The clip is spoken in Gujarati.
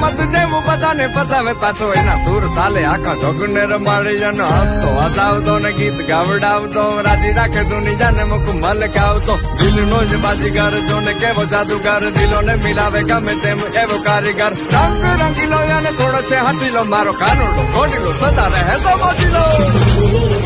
મત જેવું બધાને ફસાવે પાછો એના સુર તાલે આખા જોગને રમાડી અને હસતો હસાવતો ને ગીત ગાવડાવતો રાજી રાખે દુનિયાને મુખ મલકાવતો દિલનો જ બાજીગર જો ને કેવો જાદુગર દિલોને મિલાવે ગમે તેમ એવો કારીગર રંગ રંગીલો અને થોડો છે હટીલો મારો કાનુડો ઘોડીલો સદા રહે તો મોજીલો